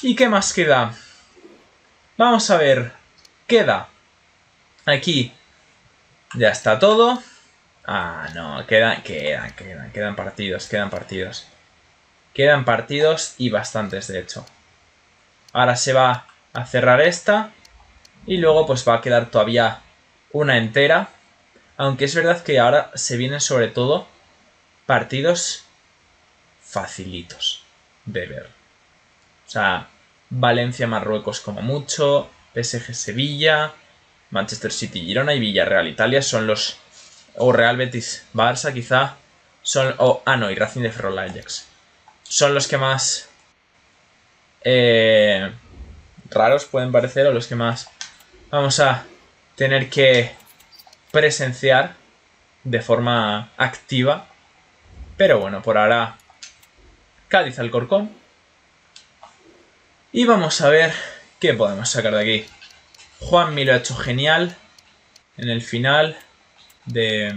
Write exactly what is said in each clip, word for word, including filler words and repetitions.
¿Y qué más queda? Vamos a ver. Queda. Aquí. Ya está todo. Ah, no. Quedan, quedan, quedan. Quedan partidos, quedan partidos. Quedan partidos y bastantes, de hecho. Ahora se va a cerrar esta. Y luego pues va a quedar todavía una entera. Aunque es verdad que ahora se vienen sobre todo partidos facilitos de ver. O sea, Valencia-Marruecos como mucho, P S G-Sevilla, Manchester City-Girona y Villarreal-Italia son los... O Real Betis-Barça quizá. Son... Oh, ah, no, y Racing de Ferrol-Ajax. Son los que más... Eh, raros pueden parecer, o los que más vamos a tener que presenciar de forma activa. Pero bueno, por ahora Cádiz-Alcorcón. Y vamos a ver qué podemos sacar de aquí. Juanmi lo ha hecho genial en el final de,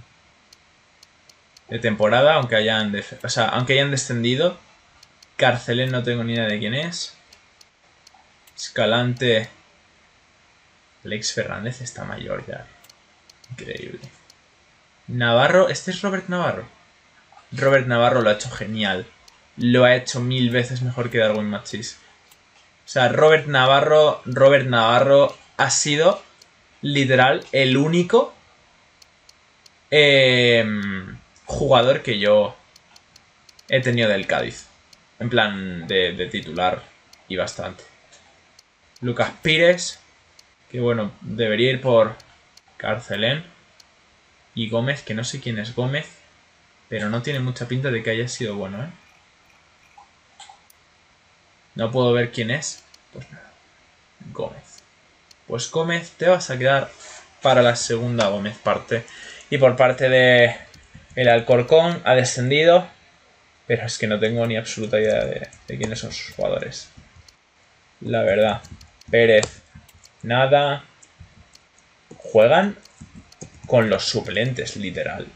de temporada, aunque hayan, de, o sea, aunque hayan descendido. Carcelén no tengo ni idea de quién es. Escalante. Alex Fernández está mayor ya. Increíble. Navarro, este es Robert Navarro. Robert Navarro lo ha hecho genial. Lo ha hecho mil veces mejor que Darwin Machís. O sea, Robert Navarro, Robert Navarro ha sido literal el único eh, jugador que yo he tenido del Cádiz. En plan de, de titular y bastante. Lucas Pires, que bueno, debería ir por Carcelén. Y Gómez, que no sé quién es Gómez, pero no tiene mucha pinta de que haya sido bueno, ¿eh? No puedo ver quién es. Pues nada. Gómez. Pues Gómez, te vas a quedar para la segunda Gómez parte. Y por parte de el Alcorcón ha descendido. Pero es que no tengo ni absoluta idea de, de quiénes son sus jugadores. La verdad. Pérez. Nada. Juegan con los suplentes, literal.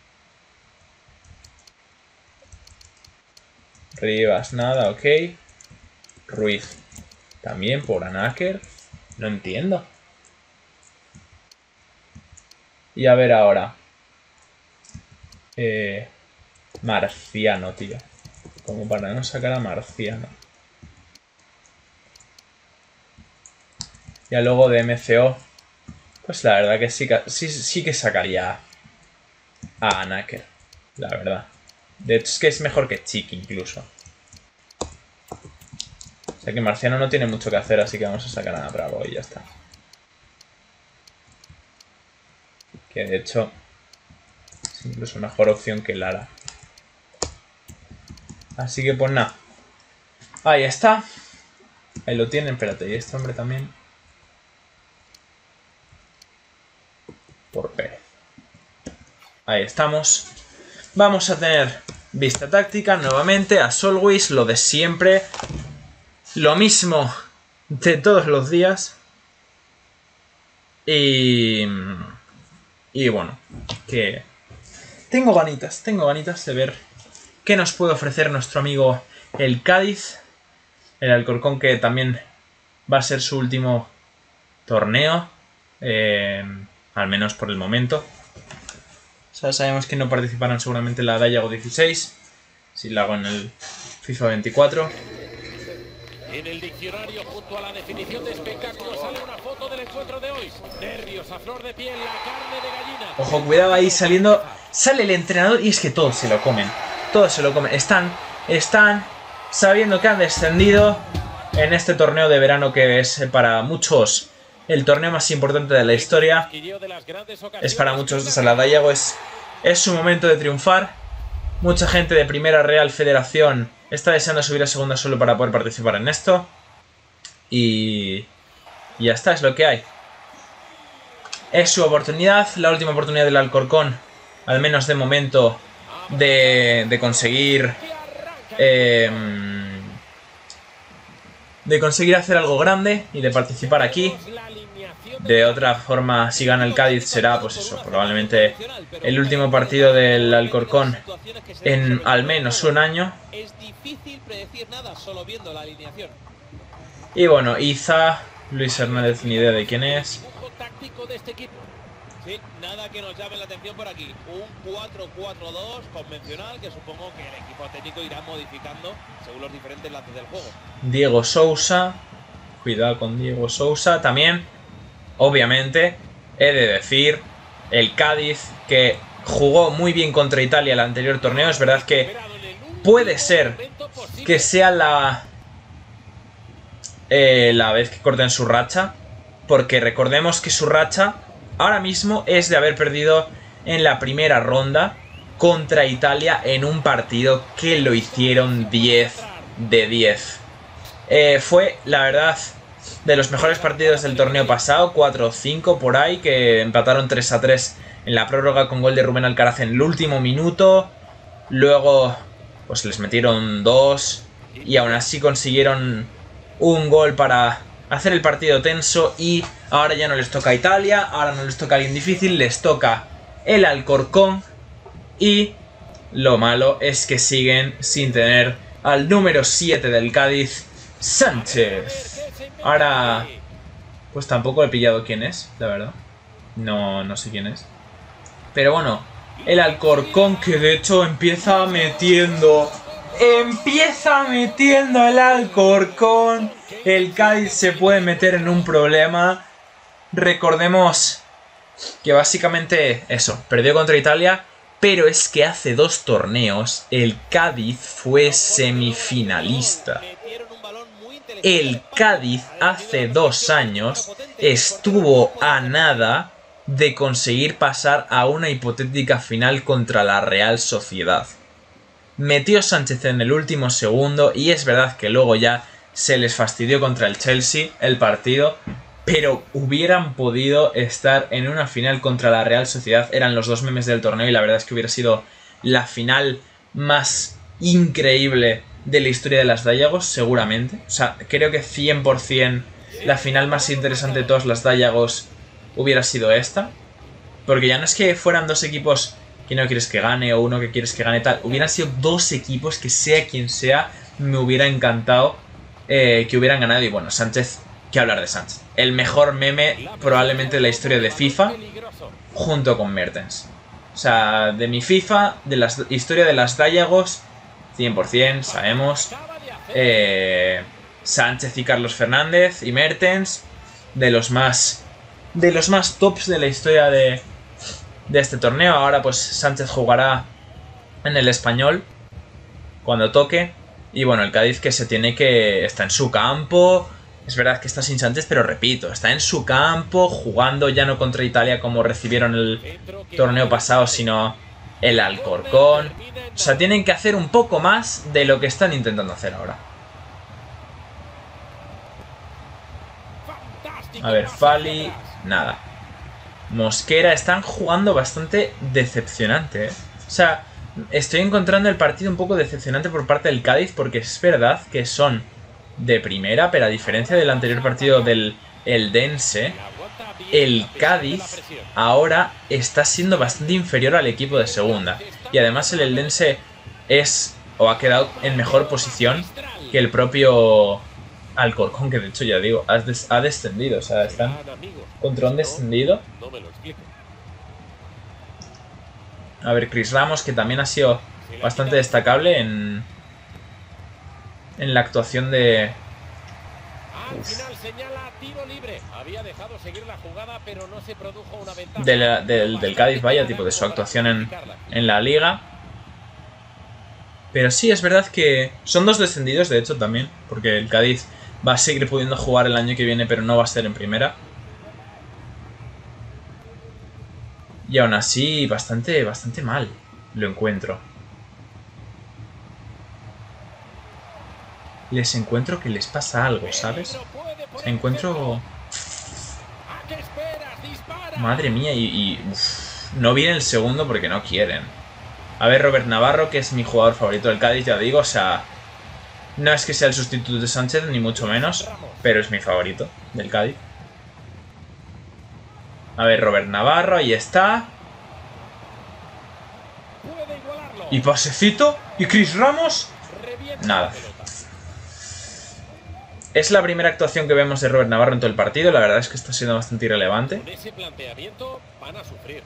Rivas, nada, ok. Ruiz. También por Anáker. No entiendo. Y a ver ahora. Eh, Marciano, tío. Como para no sacar a Marciano. Ya luego de M C O. Pues la verdad que sí, sí, sí que sacaría a Anáker. La verdad. De hecho es que es mejor que Chiqui incluso. O sea que Marciano no tiene mucho que hacer, así que vamos a sacar a Bravo y ya está. Que de hecho es incluso mejor opción que Lara. Así que pues nada. Ahí está. Ahí lo tienen, espérate. Y este hombre también. Por Pérez. Ahí estamos. Vamos a tener vista táctica nuevamente. As always, lo de siempre. Lo mismo de todos los días. Y... Y bueno, que... Tengo ganitas, tengo ganitas de ver qué nos puede ofrecer nuestro amigo el Cádiz. El Alcorcón, que también va a ser su último torneo. Eh, al menos por el momento. O sea, sabemos que no participarán seguramente en la Dayago dieciséis. Si la hago en el FIFA veinticuatro. En el diccionario, junto a la definición de espectáculo, sale una foto del encuentro de hoy. Nervios a flor de piel, la carne de gallina. Ojo, cuidado ahí saliendo. Sale el entrenador y es que todos se lo comen. Todos se lo comen. Están, están sabiendo que han descendido en este torneo de verano que es para muchos el torneo más importante de la historia. Es para muchos, o sea, la Dayago es, es su momento de triunfar. Mucha gente de Primera Real Federación está deseando subir a segunda solo para poder participar en esto. Y, y ya está, es lo que hay. Es su oportunidad, la última oportunidad del Alcorcón, al menos de momento, de, de conseguir... Eh, de conseguir hacer algo grande y de participar aquí. De otra forma, si gana el Cádiz, será, pues eso, probablemente el último partido del Alcorcón en al menos un año. Es difícil predecir nada solo viendo la alineación. Y bueno, Iza, Luis Hernández, ni idea de quién es. Sí, nada que nos llame la atención por aquí. Un cuatro cuatro dos convencional que supongo que el equipo técnico irá modificando según los diferentes lances del juego. Diego Sousa. Cuidado con Diego Sousa. También, obviamente, he de decir, el Cádiz, que jugó muy bien contra Italia el anterior torneo. Es verdad que puede ser que sea la, eh, la vez que corten su racha. Porque recordemos que su racha ahora mismo es de haber perdido en la primera ronda contra Italia en un partido que lo hicieron diez de diez. Eh, fue, la verdad, de los mejores partidos del torneo pasado, cuatro cinco por ahí, que empataron tres a tres en la prórroga con gol de Rubén Alcaraz en el último minuto. Luego, pues les metieron dos y aún así consiguieron un gol para hacer el partido tenso. Y ahora ya no les toca a Italia, ahora no les toca a alguien difícil, les toca el Alcorcón. Y lo malo es que siguen sin tener al número siete del Cádiz, Sánchez. Ahora, pues tampoco he pillado quién es, la verdad. No, no sé quién es. Pero bueno, el Alcorcón, que de hecho empieza metiendo... Empieza metiendo el Alcorcón. El Cádiz se puede meter en un problema. Recordemos que básicamente eso, perdió contra Italia, pero es que hace dos torneos el Cádiz fue semifinalista. El Cádiz hace dos años estuvo a nada de conseguir pasar a una hipotética final contra la Real Sociedad. Metió Sánchez en el último segundo y es verdad que luego ya se les fastidió contra el Chelsea el partido, pero hubieran podido estar en una final contra la Real Sociedad. Eran los dos memes del torneo y la verdad es que hubiera sido la final más increíble de la historia de las Dayagos, seguramente. O sea, creo que cien por cien la final más interesante de todas las Dayagos hubiera sido esta. Porque ya no es que fueran dos equipos que no quieres que gane o uno que quieres que gane tal. Hubieran sido dos equipos que sea quien sea, me hubiera encantado eh, que hubieran ganado. Y bueno, Sánchez, ¿qué hablar de Sánchez? El mejor meme probablemente de la historia de FIFA, junto con Mertens. O sea, de mi FIFA, de la historia de las Dayagos, cien por cien, sabemos. Eh, Sánchez y Carlos Fernández y Mertens, de los más de los más tops de la historia de, de este torneo. Ahora pues Sánchez jugará en el Español cuando toque. Y bueno, el Cádiz que se tiene que... está en su campo. Es verdad que está sin Sánchez, pero repito, está en su campo, jugando ya no contra Italia como recibieron el torneo pasado, sino el Alcorcón. O sea, tienen que hacer un poco más de lo que están intentando hacer ahora. A ver, Fali, nada. Mosquera, están jugando bastante decepcionante, ¿eh? O sea, estoy encontrando el partido un poco decepcionante por parte del Cádiz, porque es verdad que son de primera, pero a diferencia del anterior partido del Eldense, el Cádiz ahora está siendo bastante inferior al equipo de segunda. Y además el Eldense es, o ha quedado en mejor posición que el propio Alcorcón, que de hecho ya digo, ha, des ha descendido. O sea, están contra un descendido. A ver, Chris Ramos, que también ha sido bastante destacable en... en la actuación de... De la, del, del Cádiz, vaya, tipo de su actuación en, en la Liga. Pero sí, es verdad que son dos descendidos, de hecho, también. Porque el Cádiz va a seguir pudiendo jugar el año que viene, pero no va a ser en primera. Y aún así, bastante, bastante mal lo encuentro. Les encuentro que les pasa algo, ¿sabes? Encuentro... Madre mía, y... y uf, no viene el segundo porque no quieren. A ver, Robert Navarro, que es mi jugador favorito del Cádiz, ya digo, o sea... No es que sea el sustituto de Sánchez, ni mucho menos, pero es mi favorito del Cádiz. A ver, Robert Navarro, ahí está. Y pasecito, y Chris Ramos... Nada. Es la primera actuación que vemos de Robert Navarro en todo el partido. La verdad es que está siendo bastante irrelevante. Con ese planteamiento van a sufrir.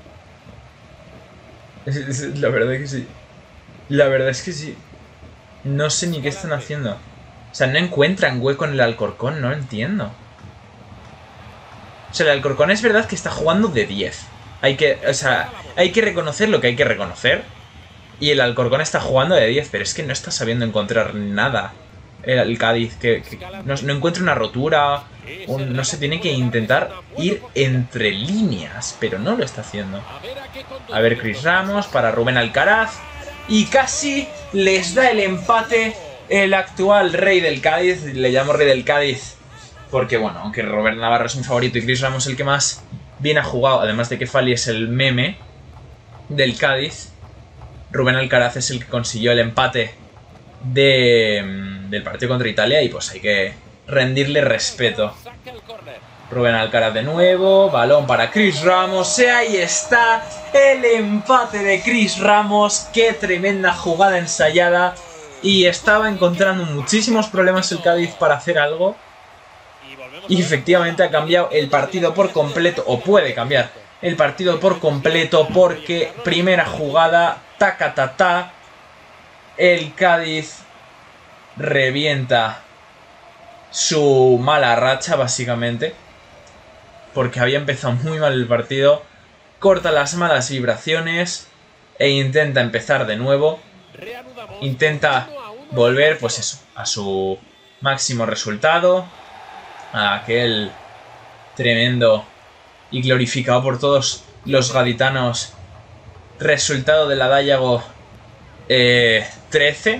La verdad es que sí. La verdad es que sí. No sé ni qué están haciendo. O sea, no encuentran hueco en el Alcorcón. No lo entiendo. O sea, el Alcorcón es verdad que está jugando de diez. Hay que, o sea, hay que reconocer lo que hay que reconocer. Y el Alcorcón está jugando de diez. Pero es que no está sabiendo encontrar nada. El, el Cádiz, que, que no, no encuentra una rotura. Un, no se tiene que intentar ir entre líneas. Pero no lo está haciendo. A ver, Cris Ramos para Rubén Alcaraz. Y casi les da el empate el actual rey del Cádiz. Le llamo rey del Cádiz porque, bueno, aunque Robert Navarro es mi favorito y Cris Ramos el que más bien ha jugado, además de que Fali es el meme del Cádiz, Rubén Alcaraz es el que consiguió el empate de, del partido contra Italia y pues hay que rendirle respeto. Rubén Alcaraz de nuevo, balón para Cris Ramos, y ahí está el empate de Cris Ramos. Qué tremenda jugada ensayada, y estaba encontrando muchísimos problemas el Cádiz para hacer algo, y efectivamente ha cambiado el partido por completo, o puede cambiar el partido por completo, porque primera jugada, taca ta ta, el Cádiz revienta su mala racha básicamente. Porque había empezado muy mal el partido, corta las malas vibraciones e intenta empezar de nuevo. Intenta volver, pues eso, a su máximo resultado, a aquel tremendo y glorificado por todos los gaditanos resultado de la Dáyago eh, trece.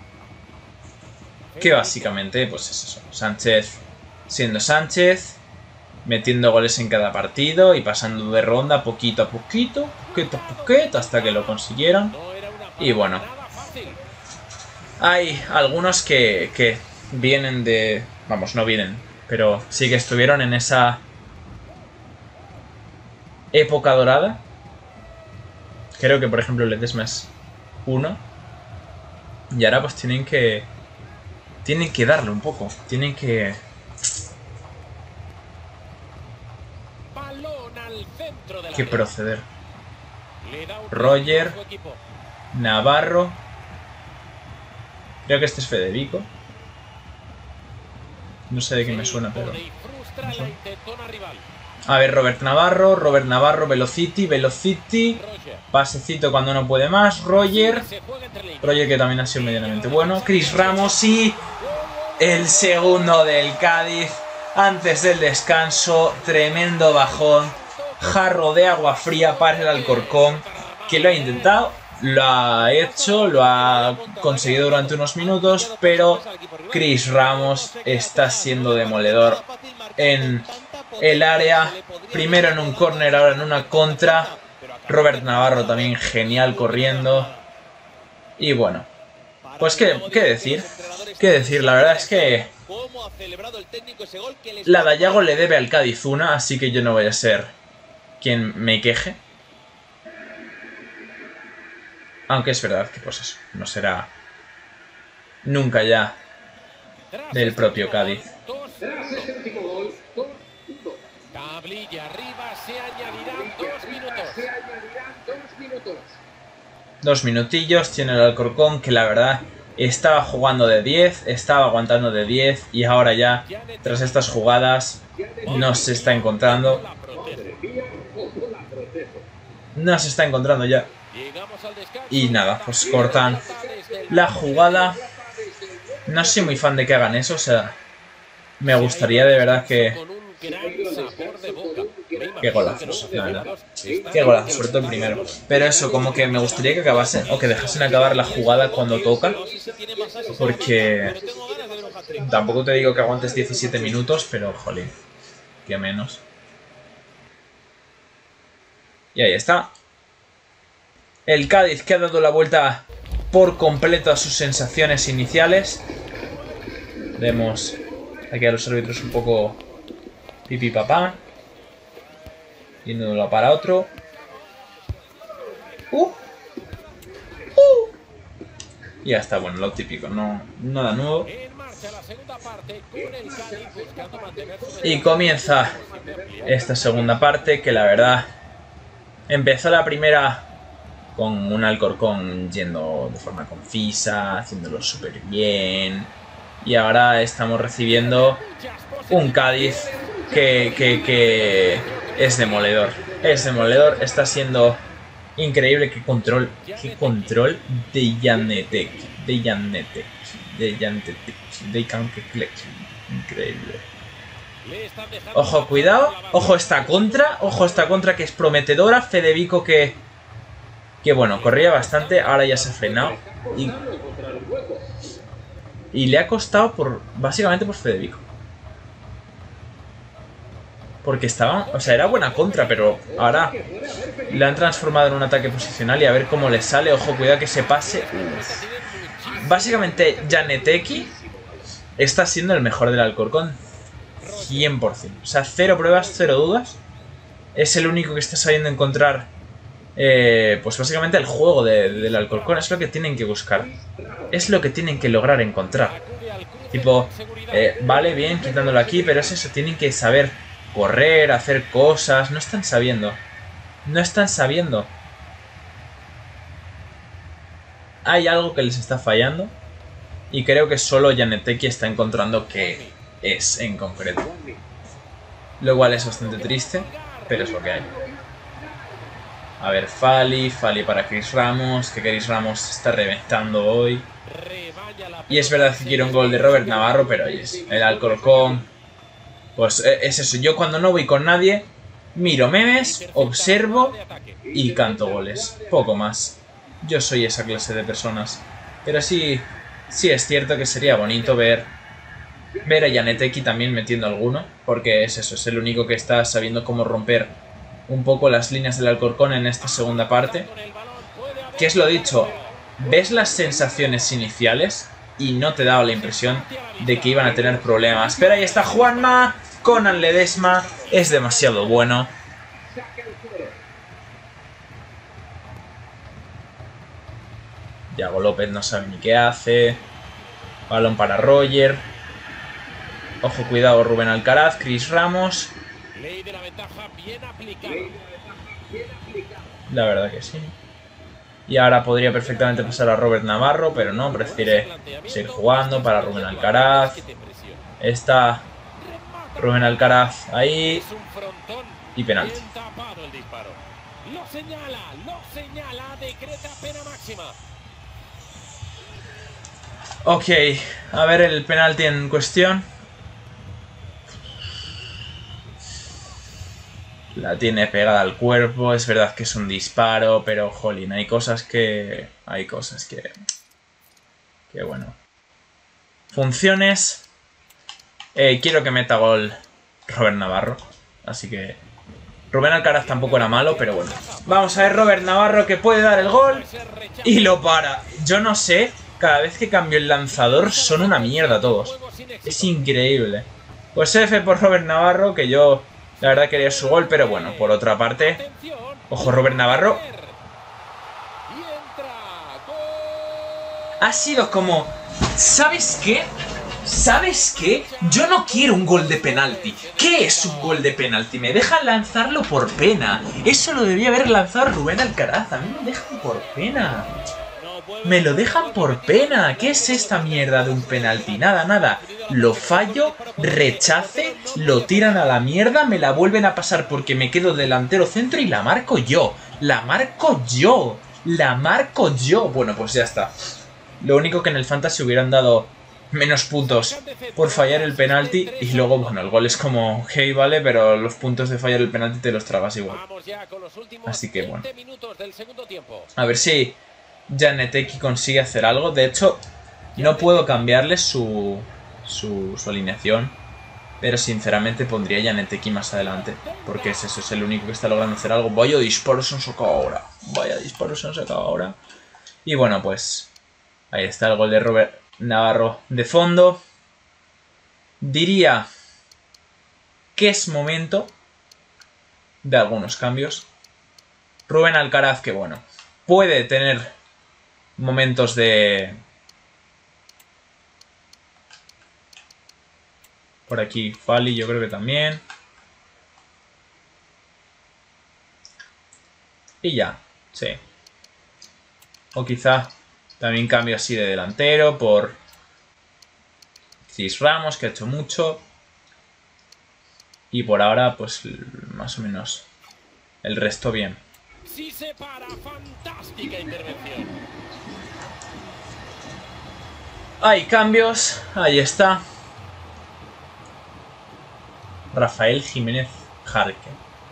Que básicamente, pues es eso, Sánchez siendo Sánchez, metiendo goles en cada partido y pasando de ronda poquito a poquito, poquito a poquito, hasta que lo consiguieron. Y bueno, hay algunos que, que vienen de... Vamos, no vienen, pero sí que estuvieron en esa época dorada. Creo que, por ejemplo, Ledesma es uno. Y ahora pues tienen que... Tienen que darle un poco, tienen que... que proceder. Roger, Navarro, creo que este es Federico, no sé de qué me suena, pero no sé. A ver, Robert Navarro, Robert Navarro, Velocity, Velocity, pasecito cuando no puede más, Roger, Roger que también ha sido medianamente bueno, Cris Ramos y el segundo del Cádiz antes del descanso. Tremendo bajón, jarro de agua fría para el Alcorcón, que lo ha intentado, lo ha hecho, lo ha conseguido durante unos minutos, pero Cris Ramos está siendo demoledor en el área, primero en un córner, ahora en una contra. Robert Navarro también genial corriendo. Y bueno, pues qué, qué decir, qué decir, la verdad es que la Dáyago le debe al Cádiz una, así que yo no voy a ser quien me queje. Aunque es verdad que pues eso, no será nunca ya del propio Cádiz. Tablilla arriba, se añadirán dos minutos. Dos minutillos tiene el Alcorcón, que la verdad estaba jugando de diez, estaba aguantando de diez y ahora ya, tras estas jugadas, no se está encontrando. No se está encontrando ya. Y nada, pues cortan la jugada. No soy muy fan de que hagan eso, o sea, me gustaría de verdad que... Qué golazos, la verdad. Qué golazos, sobre todo el primero. Pero eso, como que me gustaría que acabasen, o que dejasen acabar la jugada cuando toca. Porque... tampoco te digo que aguantes diecisiete minutos, pero jolín, que menos. Y ahí está. El Cádiz que ha dado la vuelta por completo a sus sensaciones iniciales. Vemos aquí a los árbitros un poco pipi papá. Y de un lado para otro. Uh. Uh. Y ya está, bueno, lo típico, no, nada nuevo. Y comienza esta segunda parte que la verdad empezó la primera con un Alcorcón yendo de forma confisa, haciéndolo súper bien. Y ahora estamos recibiendo un Cádiz que, que, que es demoledor. Es demoledor, está siendo increíble. Qué control, qué control de Jannetek, de Jannetek, de Jannetek, de Jannetek. Increíble. Ojo, cuidado. Ojo esta contra. Ojo esta contra que es prometedora. Fedevico que... Que bueno, corría bastante. Ahora ya se ha frenado. Y... Y le ha costado por... Básicamente por Fedevico. Porque estaba... O sea, era buena contra, pero ahora le han transformado en un ataque posicional y a ver cómo le sale. Ojo, cuidado que se pase. Uf. Básicamente, Jannetek está siendo el mejor del Alcorcón. cien por cien. O sea, cero pruebas, cero dudas. Es el único que está sabiendo encontrar, eh, pues básicamente el juego de, del Alcorcón. Es lo que tienen que buscar. Es lo que tienen que lograr encontrar. Tipo, eh, vale, bien, quitándolo aquí, pero es eso. Tienen que saber correr, hacer cosas. No están sabiendo. No están sabiendo. Hay algo que les está fallando. Y creo que solo Jannetek está encontrando qué es en concreto. Lo cual es bastante triste, pero es lo que hay. A ver, Fali, Fali para Chris Ramos, que Chris Ramos está reventando hoy. Y es verdad que quiero un gol de Robert Navarro, pero oye, el Alcorcón... Pues es eso, yo cuando no voy con nadie, miro memes, observo y canto goles. Poco más. Yo soy esa clase de personas. Pero sí, sí es cierto que sería bonito ver... Ver a Jannetek también metiendo alguno, porque es eso, es el único que está sabiendo cómo romper un poco las líneas del Alcorcón en esta segunda parte. Que es lo dicho, ves las sensaciones iniciales y no te daba la impresión de que iban a tener problemas. Pero ahí está Juanma, Conan Ledesma, es demasiado bueno. Yago López no sabe ni qué hace. Balón para Roger. Ojo, cuidado, Rubén Alcaraz, Chris Ramos. La verdad que sí. Y ahora podría perfectamente pasar a Robert Navarro, pero no, prefiere seguir jugando para Rubén Alcaraz. Está Rubén Alcaraz ahí. Y penalti. Ok, a ver el penalti en cuestión. La tiene pegada al cuerpo, es verdad que es un disparo, pero jolín, hay cosas que... Hay cosas que... Que bueno. Funciones. Eh, quiero que meta gol Robert Navarro, así que... Rubén Alcaraz tampoco era malo, pero bueno. Vamos a ver Robert Navarro que puede dar el gol y lo para. Yo no sé, cada vez que cambio el lanzador son una mierda todos. Es increíble. Pues F por Robert Navarro, que yo... La verdad quería su gol, pero bueno, por otra parte... Ojo, Robert Navarro. Ha sido como... ¿Sabes qué? ¿Sabes qué? Yo no quiero un gol de penalti. ¿Qué es un gol de penalti? Me dejan lanzarlo por pena. Eso lo debía haber lanzado Rubén Alcaraz. A mí me dejan por pena. Me lo dejan por pena. ¿Qué es esta mierda de un penalti? Nada, nada. Lo fallo, rechace, lo tiran a la mierda, me la vuelven a pasar porque me quedo delantero centro y la marco yo. La marco yo. La marco yo. Bueno, pues ya está. Lo único que en el Fantasy hubieran dado menos puntos por fallar el penalti. Y luego, bueno, el gol es como, hey, vale, pero los puntos de fallar el penalti te los tragas igual. Así que bueno. A ver si Jannetek consigue hacer algo. De hecho, no puedo cambiarle su... Su, su alineación, pero sinceramente pondría Jannetek más adelante, porque es eso, es el único que está logrando hacer algo. Vaya disparos se han sacado ahora, vaya disparos se han sacado ahora. Y bueno, pues ahí está el gol de Robert Navarro de fondo. Diría que es momento de algunos cambios. Rubén Alcaraz, que bueno, puede tener momentos de... Por aquí Fali yo creo que también. Y ya, sí. O quizá también cambio así de delantero por Cis Ramos, que ha hecho mucho. Y por ahora, pues más o menos el resto bien. Sí se para, fantástica intervención. Hay cambios, ahí está. Rafael Jiménez Jarque.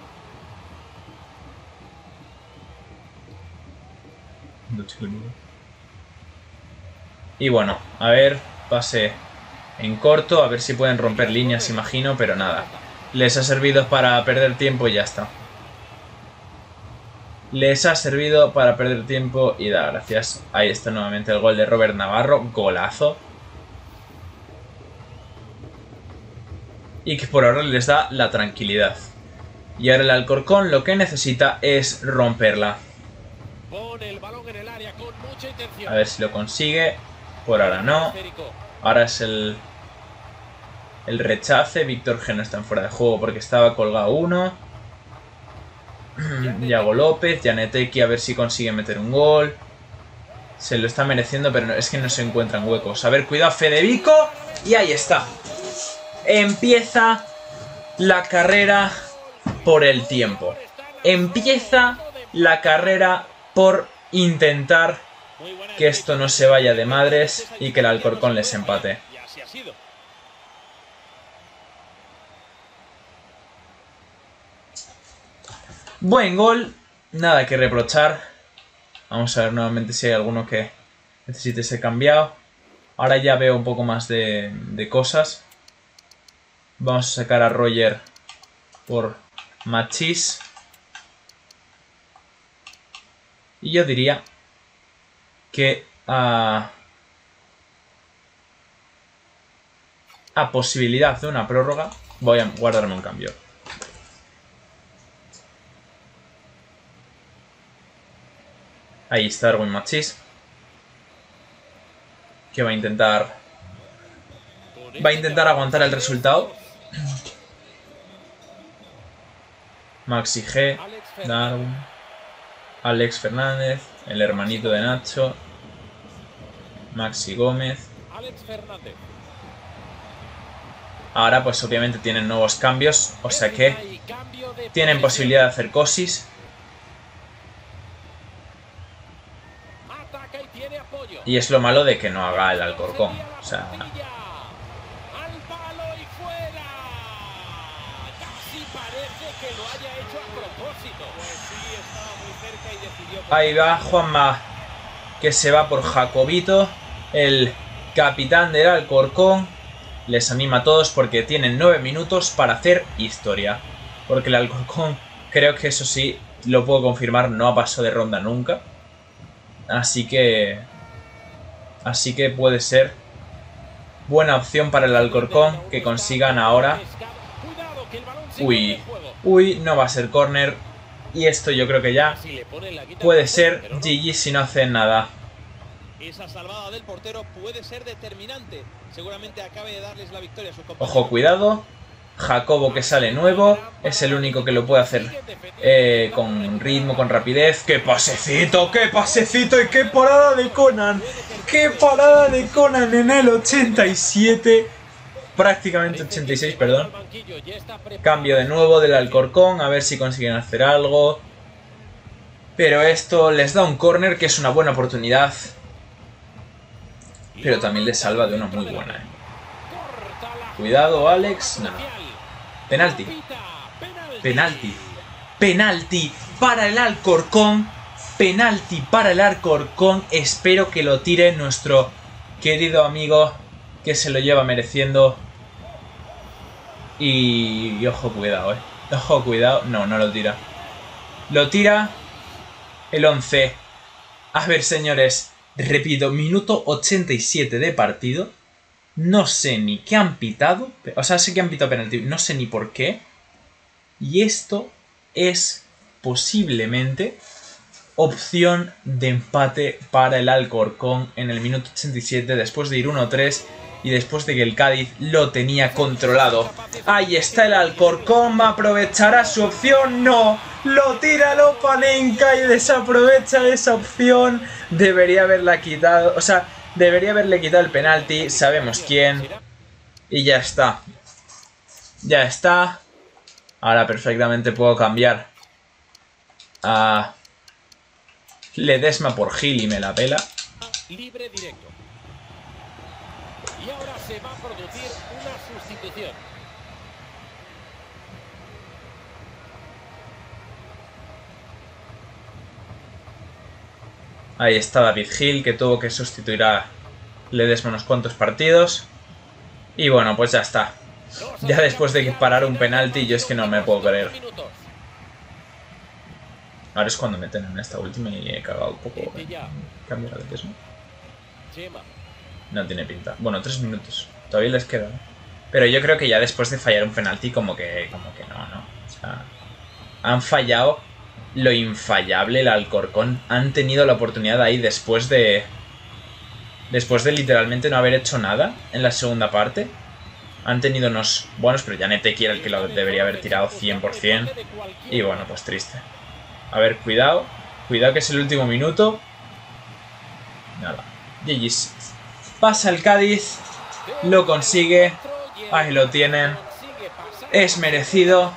Y bueno, a ver, pase en corto, a ver si pueden romper líneas, imagino, pero nada. Les ha servido para perder tiempo y ya está. Les ha servido para perder tiempo y da gracias. Ahí está nuevamente el gol de Robert Navarro, golazo. Y que por ahora les da la tranquilidad. Y ahora el Alcorcón lo que necesita es romperla. Pone el balón en el área con mucha intención. A ver si lo consigue. Por ahora no. Ahora es el, el rechace. Víctor G no está en fuera de juego porque estaba colgado uno. Yago López, Janeteki a ver si consigue meter un gol. Se lo está mereciendo, pero no, es que no se encuentran huecos. A ver, cuidado Federico. Y ahí está. Empieza la carrera por el tiempo. Empieza la carrera por intentar que esto no se vaya de madres y que el Alcorcón les empate. Buen gol, nada que reprochar. Vamos a ver nuevamente si hay alguno que necesite ser cambiado. Ahora ya veo un poco más de, de cosas. Vamos a sacar a Roger por Machís. Y yo diría que a, a posibilidad de una prórroga voy a guardarme un cambio. Ahí está Erwin Machís, que va a intentar va a intentar aguantar el resultado. Maxi G, Darwin, Alex Fernández, el hermanito de Nacho, Maxi Gómez. Ahora pues obviamente tienen nuevos cambios, o sea que tienen posibilidad de hacer cosis. Y es lo malo de que no haga el Alcorcón. O sea, ahí va Juanma, que se va por Jacobito, el capitán del Alcorcón. Les anima a todos porque tienen nueve minutos para hacer historia. Porque el Alcorcón, creo que eso sí, lo puedo confirmar, no ha pasado de ronda nunca. Así que... Así que puede ser buena opción para el Alcorcón que consigan ahora. Uy, uy, no va a ser córner. Y esto yo creo que ya puede ser G G si no hacen nada. Esa salvada del portero puede ser determinante. Seguramente acabe de darles la victoria a sus compañeros. Ojo, cuidado. Jacobo que sale nuevo. Es el único que lo puede hacer eh, con ritmo, con rapidez. ¡Qué pasecito! ¡Qué pasecito! ¡Y qué parada de Conan! ¡Qué parada de Conan en el ochenta y siete! Prácticamente ochenta y seis, perdón. Cambio de nuevo del Alcorcón. A ver si consiguen hacer algo. Pero esto les da un córner que es una buena oportunidad. Pero también les salva de una muy buena. ¿eh? Cuidado, Alex. No. Penalti. Penalti. Penalti para el Alcorcón. Penalti para el Alcorcón. Espero que lo tire nuestro querido amigo, que se lo lleva mereciendo. Y, y ojo, cuidado, eh. Ojo, cuidado. No, no lo tira. Lo tira el once. A ver, señores. Repito, minuto ochenta y siete de partido. No sé ni qué han pitado. O sea, sé que han pitado penalti. No sé ni por qué. Y esto es posiblemente opción de empate para el Alcorcón en el minuto ochenta y siete. Después de ir uno tres y después de que el Cádiz lo tenía controlado. Ahí está el Alcorcón, aprovechará su opción, no, lo tira Lopanenka y desaprovecha esa opción. Debería haberla quitado, o sea, debería haberle quitado el penalti, sabemos quién. Y ya está. Ya está. Ahora perfectamente puedo cambiar a Ledesma por Gil y me la pela. Libre directo. Y ahora se va a producir una sustitución. Ahí está David Gil, que tuvo que sustituir a Ledesma unos cuantos partidos. Y bueno, pues ya está. Ya después de parar un penalti, yo es que no me puedo creer. Ahora es cuando meten en esta última y he cagado un poco. Cambio la Ledesma. No tiene pinta. Bueno, tres minutos. Todavía les queda. Pero yo creo que ya después de fallar un penalti, como que, como que no, ¿no? O sea, han fallado lo infallable el Alcorcón. Han tenido la oportunidad ahí después de... Después de literalmente no haber hecho nada en la segunda parte. Han tenido unos buenos, pero ya Neteki era el que lo debería haber tirado cien por cien. Y bueno, pues triste. A ver, cuidado. Cuidado que es el último minuto. Nada. G G's. Pasa el Cádiz. Lo consigue. Ahí lo tienen. Es merecido.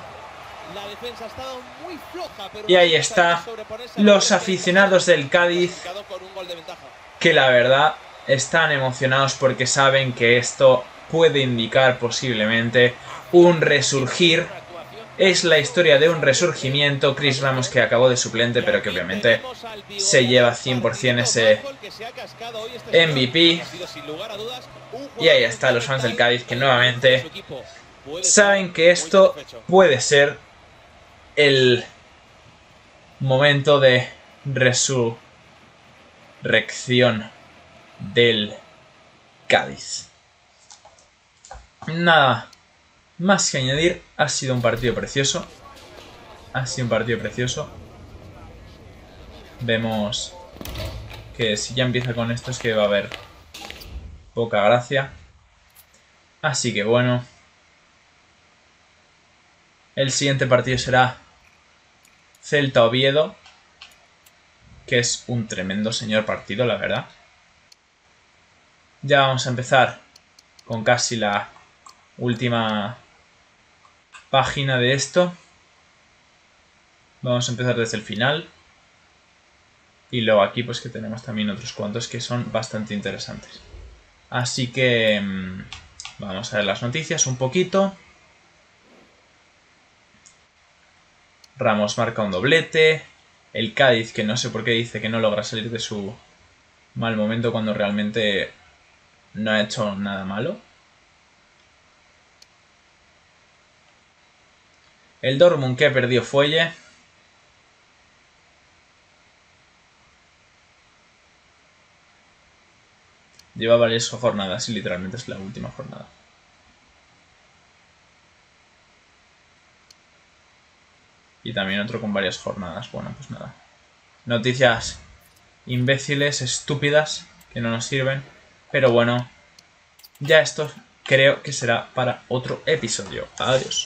Y ahí está. Los aficionados del Cádiz, que la verdad están emocionados porque saben que esto puede indicar posiblemente un resurgir. Es la historia de un resurgimiento. Chris Ramos, que acabó de suplente, pero que obviamente se lleva cien por cien ese M V P. Y ahí está, los fans del Cádiz, que nuevamente saben que esto puede ser el momento de resurrección del Cádiz. Nada más que añadir. Ha sido un partido precioso. Ha sido un partido precioso. Vemos que si ya empieza con esto es que va a haber poca gracia. Así que bueno. El siguiente partido será Celta Oviedo, que es un tremendo señor partido, la verdad. Ya vamos a empezar con casi la última página de esto. Vamos a empezar desde el final. Y luego aquí pues que tenemos también otros cuantos que son bastante interesantes. Así que mmm, vamos a ver las noticias un poquito. Ramos marca un doblete. El Cádiz, que no sé por qué dice que no logra salir de su mal momento cuando realmente no ha hecho nada malo. El Dortmund, que perdió fuelle. Lleva varias jornadas y literalmente es la última jornada. Y también otro con varias jornadas. Bueno, pues nada. Noticias imbéciles, estúpidas, que no nos sirven. Pero bueno, ya esto creo que será para otro episodio. Adiós.